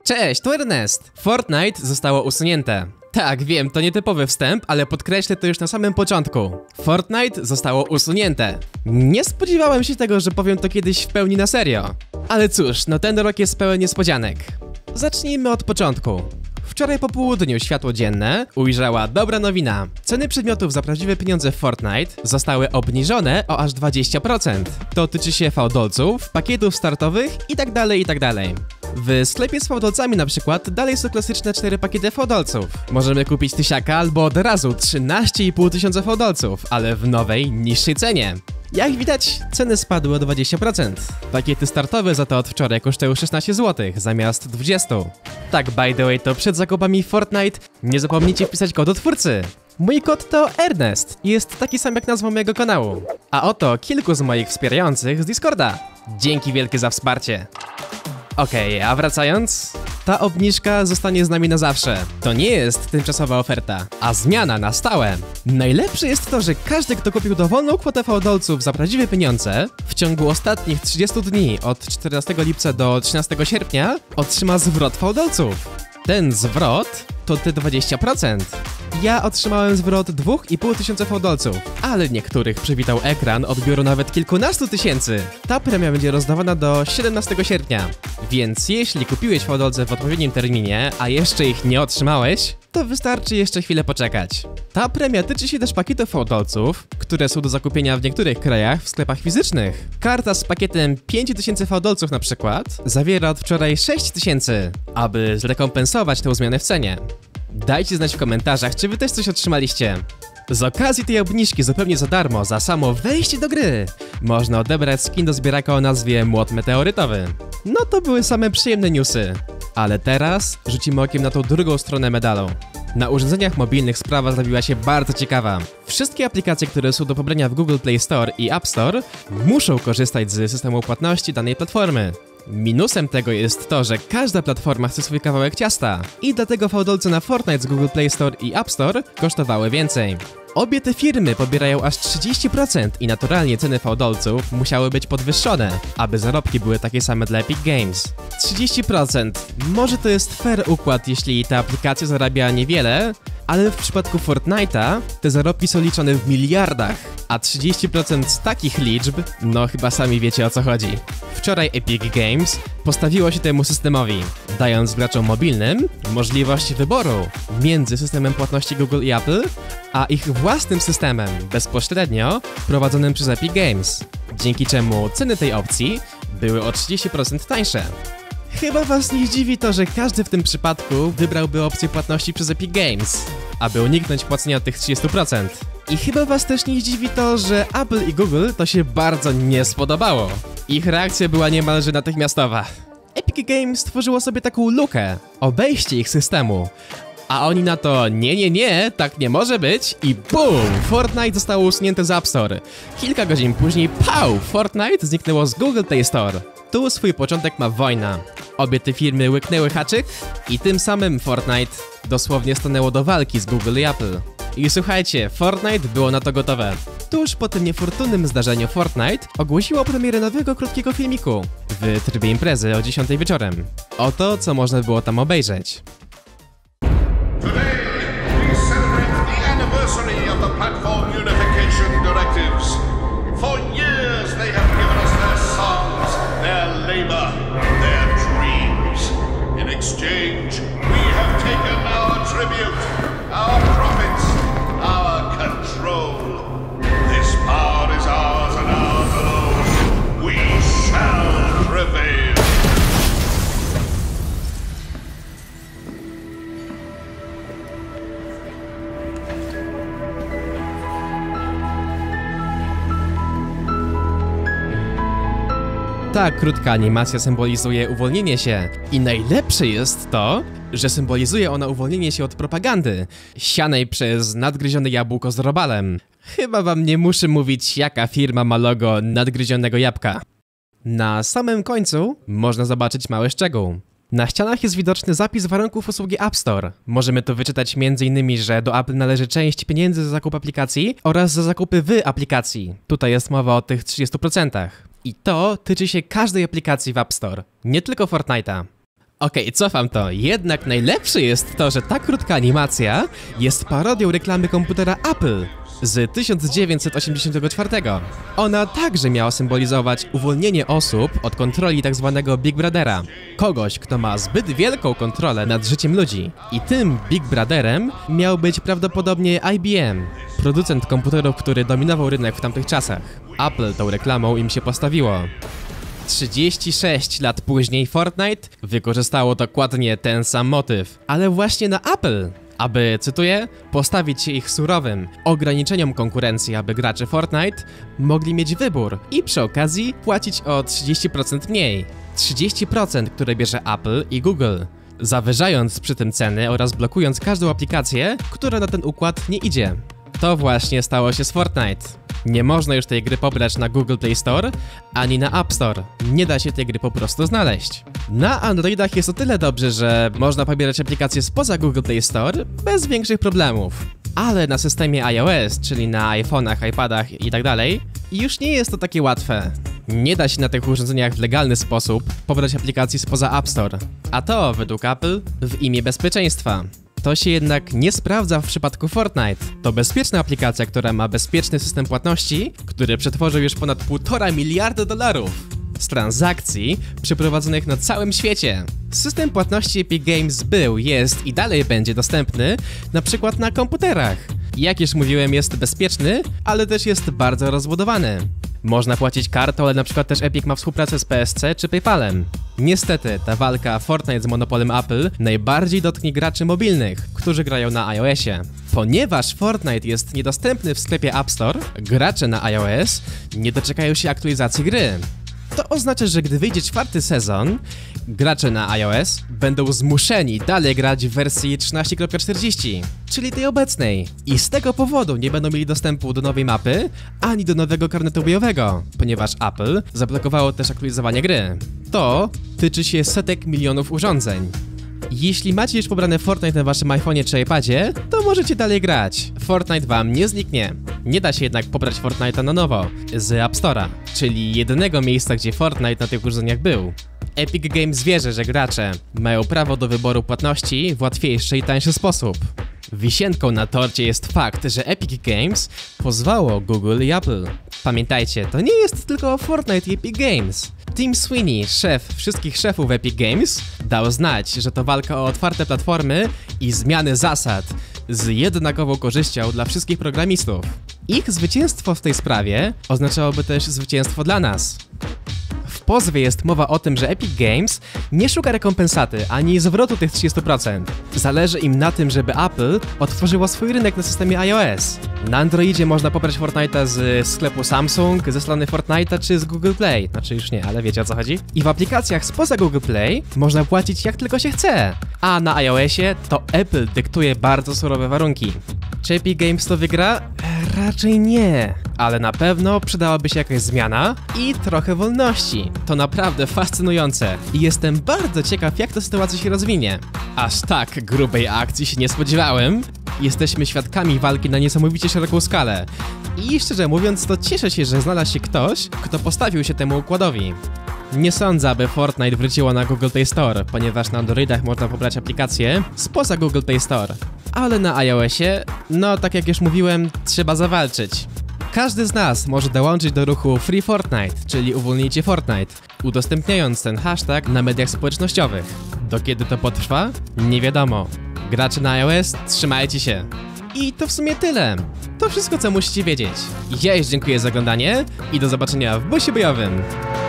Cześć, to Ernest. Fortnite zostało usunięte. Tak, wiem, to nietypowy wstęp, ale podkreślę to już na samym początku. Fortnite zostało usunięte. Nie spodziewałem się tego, że powiem to kiedyś w pełni na serio. Ale cóż, no ten rok jest pełen niespodzianek. Zacznijmy od początku. Wczoraj po południu światło dzienne ujrzała dobra nowina. Ceny przedmiotów za prawdziwe pieniądze w Fortnite zostały obniżone o aż 20%. To tyczy się fałdolców, pakietów startowych itd. W sklepie z fałdolcami na przykład dalej są klasyczne 4 pakiety fałdolców. Możemy kupić 1000 albo od razu 13 500 fałdolców, ale w nowej, niższej cenie. Jak widać, ceny spadły o 20%. Pakiety startowe za to od wczoraj kosztują 16 zł zamiast 20. Tak, by the way, to przed zakupami w Fortnite nie zapomnijcie wpisać kodu twórcy. Mój kod to Ernest i jest taki sam jak nazwa mojego kanału. A oto kilku z moich wspierających z Discorda. Dzięki wielkie za wsparcie. Okej, a wracając, ta obniżka zostanie z nami na zawsze. To nie jest tymczasowa oferta, a zmiana na stałe. Najlepsze jest to, że każdy, kto kupił dowolną kwotę fałdolców za prawdziwe pieniądze, w ciągu ostatnich 30 dni od 14 lipca do 13 sierpnia otrzyma zwrot fałdolców. Ten zwrot to te 20%. Ja otrzymałem zwrot 2500 fałdolców, ale niektórych przywitał ekran odbioru nawet kilkunastu tysięcy. Ta premia będzie rozdawana do 17 sierpnia, więc jeśli kupiłeś fałdolce w odpowiednim terminie, a jeszcze ich nie otrzymałeś, to wystarczy jeszcze chwilę poczekać. Ta premia tyczy się też pakietów fałdolców, które są do zakupienia w niektórych krajach w sklepach fizycznych. Karta z pakietem 5000 fałdolców na przykład zawiera od wczoraj 6000, aby zrekompensować tę zmianę w cenie. Dajcie znać w komentarzach, czy wy też coś otrzymaliście. Z okazji tej obniżki zupełnie za darmo, za samo wejście do gry, można odebrać skin do zbieraka o nazwie Młot Meteorytowy. No to były same przyjemne newsy. Ale teraz rzucimy okiem na tą drugą stronę medalu. Na urządzeniach mobilnych sprawa zrobiła się bardzo ciekawa. Wszystkie aplikacje, które są do pobrania w Google Play Store i App Store, muszą korzystać z systemu płatności danej platformy. Minusem tego jest to, że każda platforma chce swój kawałek ciasta i dlatego fałdolce na Fortnite z Google Play Store i App Store kosztowały więcej. Obie te firmy pobierają aż 30% i naturalnie ceny fałdolców musiały być podwyższone, aby zarobki były takie same dla Epic Games. 30%. Może to jest fair układ, jeśli ta aplikacja zarabia niewiele, ale w przypadku Fortnite'a te zarobki są liczone w miliardach, a 30% z takich liczb, no chyba sami wiecie o co chodzi. Wczoraj Epic Games postawiło się temu systemowi, dając graczom mobilnym możliwość wyboru między systemem płatności Google i Apple, a ich własnym systemem, bezpośrednio prowadzonym przez Epic Games, dzięki czemu ceny tej opcji były o 30% tańsze. Chyba was nie zdziwi to, że każdy w tym przypadku wybrałby opcję płatności przez Epic Games, aby uniknąć płacenia tych 30%. I chyba was też nie zdziwi to, że Apple i Google to się bardzo nie spodobało. Ich reakcja była niemalże natychmiastowa. Epic Games stworzyło sobie taką lukę, obejście ich systemu. A oni na to nie, tak nie może być i BOOM! Fortnite zostało usunięte z App Store. Kilka godzin później, pau! Fortnite zniknęło z Google Play Store. Tu swój początek ma wojna. Obie te firmy łyknęły haczyk i tym samym Fortnite dosłownie stanęło do walki z Google i Apple. I słuchajcie, Fortnite było na to gotowe. Tuż po tym niefortunnym zdarzeniu Fortnite ogłosiło premierę nowego krótkiego filmiku w trybie imprezy o 10 wieczorem. Oto, co można było tam obejrzeć. Platform unification directives. For years they have given us their songs, their labor, their dreams. In exchange, we have taken our tribute, our profits, our control. This power is ours and ours alone. We shall prevail. Ta krótka animacja symbolizuje uwolnienie się i najlepsze jest to, że symbolizuje ona uwolnienie się od propagandy sianej przez nadgryzione jabłko z robalem. Chyba wam nie muszę mówić, jaka firma ma logo nadgryzionego jabłka. Na samym końcu można zobaczyć mały szczegół. Na ścianach jest widoczny zapis warunków usługi App Store. Możemy tu wyczytać m.in., że do Apple należy część pieniędzy za zakup aplikacji oraz za zakupy w aplikacji. Tutaj jest mowa o tych 30%. I to tyczy się każdej aplikacji w App Store, nie tylko Fortnite'a. Okej, cofam to. Jednak najlepsze jest to, że ta krótka animacja jest parodią reklamy komputera Apple z 1984. Ona także miała symbolizować uwolnienie osób od kontroli tzw. Big Brothera. Kogoś, kto ma zbyt wielką kontrolę nad życiem ludzi. I tym Big Brotherem miał być prawdopodobnie IBM, producent komputerów, który dominował rynek w tamtych czasach. Apple tą reklamą im się postawiło. 36 lat później Fortnite wykorzystało dokładnie ten sam motyw, ale właśnie na Apple, aby, cytuję, postawić się ich surowym ograniczeniom konkurencji, aby gracze Fortnite mogli mieć wybór i przy okazji płacić o 30% mniej. 30%, które bierze Apple i Google, zawyżając przy tym ceny oraz blokując każdą aplikację, która na ten układ nie idzie. To właśnie stało się z Fortnite. Nie można już tej gry pobrać na Google Play Store, ani na App Store. Nie da się tej gry po prostu znaleźć. Na Androidach jest o tyle dobrze, że można pobierać aplikacje spoza Google Play Store bez większych problemów. Ale na systemie iOS, czyli na iPhone'ach, iPadach i tak dalej, już nie jest to takie łatwe. Nie da się na tych urządzeniach w legalny sposób pobrać aplikacji spoza App Store. A to, według Apple, w imię bezpieczeństwa. To się jednak nie sprawdza w przypadku Fortnite. To bezpieczna aplikacja, która ma bezpieczny system płatności, który przetworzył już ponad 1,5 miliarda dolarów z transakcji przeprowadzonych na całym świecie. System płatności Epic Games był, jest i dalej będzie dostępny na przykład na komputerach. Jak już mówiłem, jest bezpieczny, ale też jest bardzo rozbudowany. Można płacić kartą, ale na przykład też Epic ma współpracę z PSC czy PayPalem. Niestety, ta walka Fortnite z monopolem Apple najbardziej dotknie graczy mobilnych, którzy grają na iOSie. Ponieważ Fortnite jest niedostępny w sklepie App Store, gracze na iOS nie doczekają się aktualizacji gry. To oznacza, że gdy wyjdzie 4. sezon, gracze na iOS będą zmuszeni dalej grać w wersji 13.40, czyli tej obecnej. I z tego powodu nie będą mieli dostępu do nowej mapy, ani do nowego karnetu bojowego, ponieważ Apple zablokowało też aktualizowanie gry. To tyczy się setek milionów urządzeń. Jeśli macie już pobrane Fortnite na waszym iPhone'ie czy iPadzie, to możecie dalej grać. Fortnite wam nie zniknie. Nie da się jednak pobrać Fortnite'a na nowo z App Store'a, czyli jedynego miejsca, gdzie Fortnite na tych urządzeniach był. Epic Games wierzy, że gracze mają prawo do wyboru płatności w łatwiejszy i tańszy sposób. Wisienką na torcie jest fakt, że Epic Games pozwało Google i Apple. Pamiętajcie, to nie jest tylko Fortnite i Epic Games. Tim Sweeney, szef wszystkich szefów Epic Games, dał znać, że to walka o otwarte platformy i zmiany zasad z jednakową korzyścią dla wszystkich programistów. Ich zwycięstwo w tej sprawie oznaczałoby też zwycięstwo dla nas. W pozwie jest mowa o tym, że Epic Games nie szuka rekompensaty ani zwrotu tych 30%. Zależy im na tym, żeby Apple otworzyło swój rynek na systemie iOS. Na Androidzie można pobrać Fortnite'a z sklepu Samsung, ze strony Fortnite'a czy z Google Play. Znaczy już nie, ale wiecie o co chodzi. I w aplikacjach spoza Google Play można płacić jak tylko się chce. A na iOSie to Apple dyktuje bardzo surowe warunki. Czy Epic Games to wygra? Raczej nie, ale na pewno przydałaby się jakaś zmiana i trochę wolności. To naprawdę fascynujące i jestem bardzo ciekaw, jak ta sytuacja się rozwinie. Aż tak grubej akcji się nie spodziewałem. Jesteśmy świadkami walki na niesamowicie szeroką skalę. I szczerze mówiąc, to cieszę się, że znalazł się ktoś, kto postawił się temu układowi. Nie sądzę, aby Fortnite wróciło na Google Play Store, ponieważ na Androidach można pobrać aplikacje spoza Google Play Store. Ale na iOSie, no tak jak już mówiłem, trzeba zawalczyć. Każdy z nas może dołączyć do ruchu Free Fortnite, czyli uwolnijcie Fortnite, udostępniając ten hashtag na mediach społecznościowych. Do kiedy to potrwa? Nie wiadomo. Gracze na iOS, trzymajcie się. I to w sumie tyle. To wszystko, co musicie wiedzieć. Ja już dziękuję za oglądanie i do zobaczenia w busie bojowym.